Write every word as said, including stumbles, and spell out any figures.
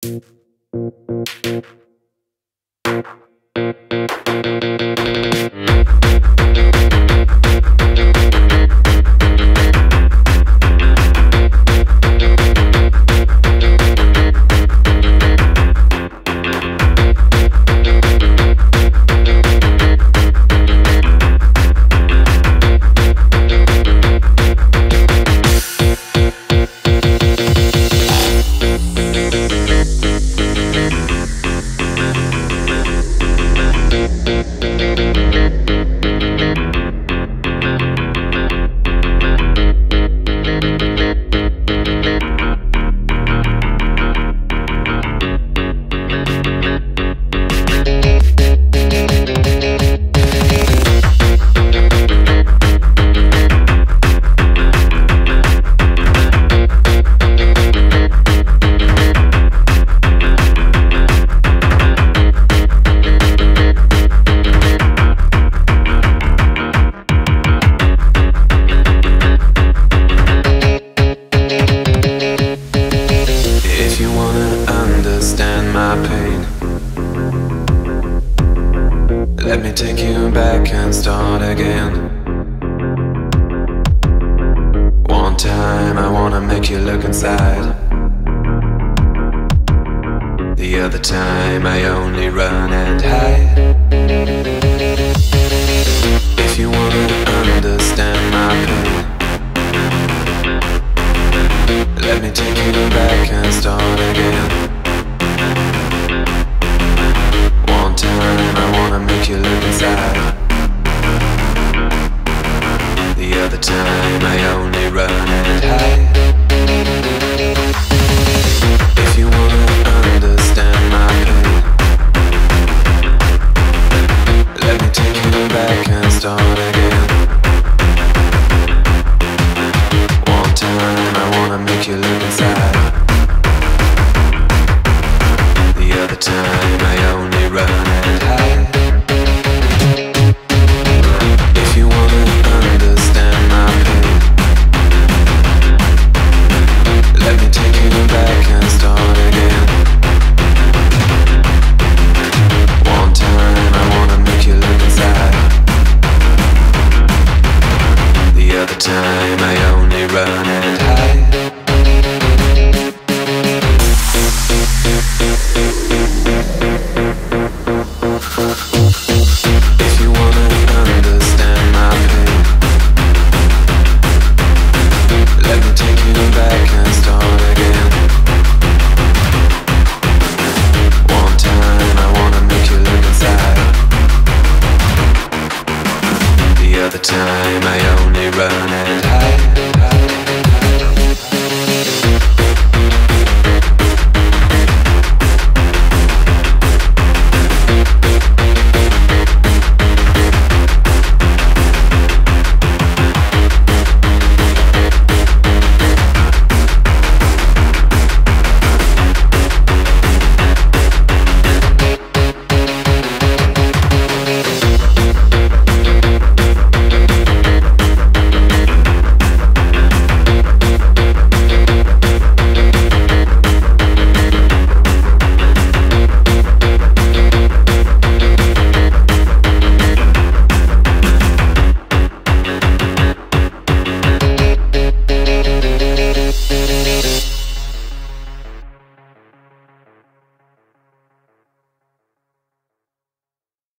Let me take you back and start again. One time I wanna make you look inside. The other time I only run and hide. If you wanna understand my pain, let me take you back and start again. One time I wanna make you look inside. The other time I only run and hide. If you wanna understand my pain, let me take you back and start again. One time I wanna make you look inside. The other time